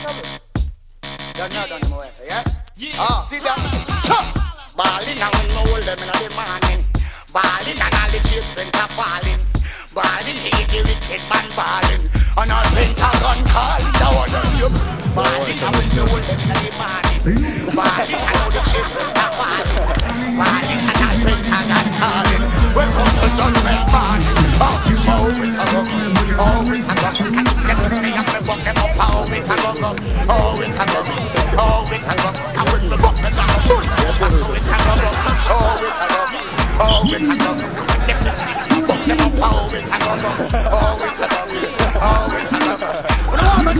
You're not done more, yeah? Oh, see that? Chop! Balling and when I hold them in the morning. Balling and all the kids center falling. Balling, hate the wicked man balling. And all Pentagon calling down on you. Balling and when I hold them in the morning. Balling and all the kids center falling. Balling and all Pentagon calling. Welcome to Judgment Morning. Oh, it's a go. Oh, it's a go. And them stay up and buck them up. Oh, it's a go. Oh, it's a go. Oh, it's a go. And when the buck them down, that's how it's a go. Oh, it's a go. Oh, it's a go. Them stay up and buck them up. Oh, it's a go. Oh, it's a go. Oh, it's a go. What do I want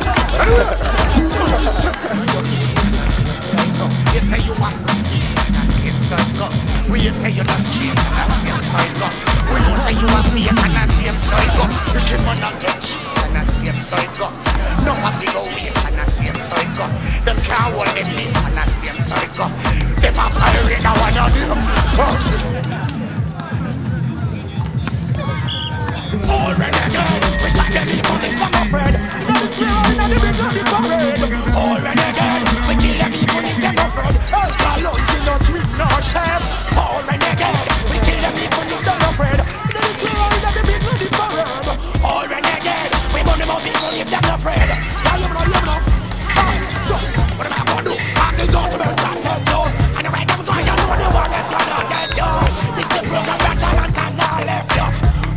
to do? You say you want peace and a same circle. We say you're not straight and a same circle. We know say you have faith and a same circle. You can run and get cheats and a same circle. No have to go waste and a same circle. Them can't hold them leaves and a same circle. Them a pirate and one of them. All renegade, we shot them people in from a friend. Now it's clear in the big bloody parade. All renegade, we kill them people in them a friend. All gallows in no trick, no shame. All renegade, we kill them people in them a friend. Now it's clear in the big bloody parade. All renegade, we burn them up people in them a friend. Now you know. So, what am I gonna do? I can go to the top and down. And the right them going down when the war is gonna get down. This the program that talent cannot left you.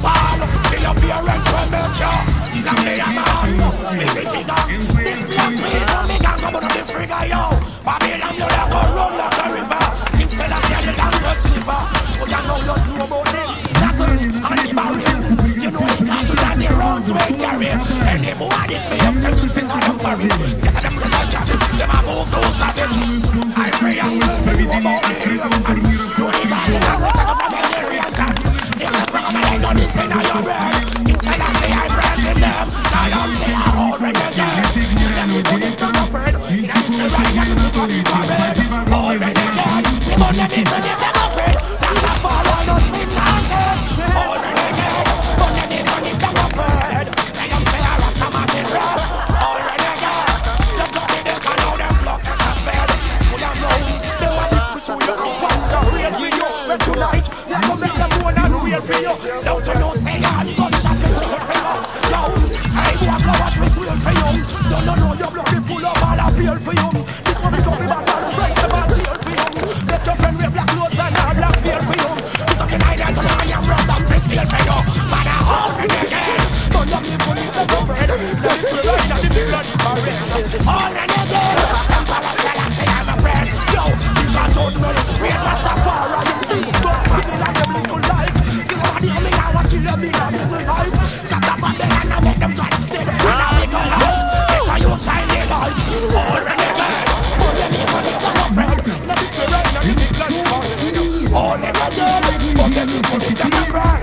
The appearance will make you. Now me a man, spirit is on. This black people me can come on the figure, yo. Babylon you never run like a river. King Selassie the longest slipper. But you know about it. That's it, and the barrier. You know the cattle and the rounds we carry. Any boy this me up to lose it on them worry. Get them to the job, them a move those of it. I pray and will maybe about the area. You need all the numbers of the Nigerian time. If the problem ain't done this in your brain. Instead I say I'm pressing them. Now I'm saying I'm already dead. You let me put it to my friend. In a Mr. Right and you put on the parade. Already dead. We won't let it to give them a friend. That's a fall on us with nonsense. Already dead. Won't let it to give them a friend. They don't say I rest them on the rest. Already dead. The bloody they can know them block as a bed. We don't know. They want this with you. You come from the real video. But tonight, they come make them one and real for you. Don't you know say I'm gunshot is real for you. Yo, I want flowers with real for you. Don't know your blood is full of all I feel for you. This one is coming back and break them and jail for you. Let your friend wear black clothes and all black feel for you. You talking like that and I am robbed and steal for you. Man, I hold it again. Don't let me put it to the bread. That is the right that the big bloody parade. All in again. Emperor Selassie I'm a press. Yo, you can't judge me. Raise Rastafari and you think but give me like them little life. You know what the only guy what kill me and little life. Shut up and then I make them try to stay there. And I make a light. Because you shine the light. All in again. Put them in for the friend. In a big right now you think like you all in again. Put them in for the friend.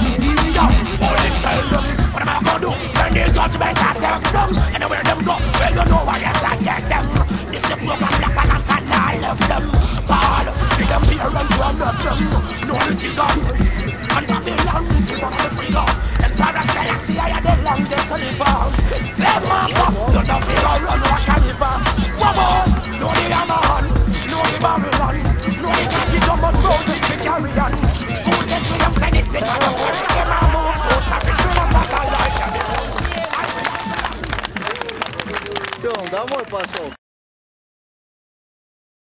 Yo, all in tell them. What am I gonna do? When they judgment at them down. And where them go, well you know what yes I get them. This the program black and I left them. Ball, with them here and from the them. No little gun. And Babylon is the one to free up. And Paradise I see I had the longest river. Let master, you don't feel a run like a river. Come on, no the man, no the Babylon. No the can't get up on road with the carry on. Who gets me them planet, they can't go where they can move to. Все, он домой пошел.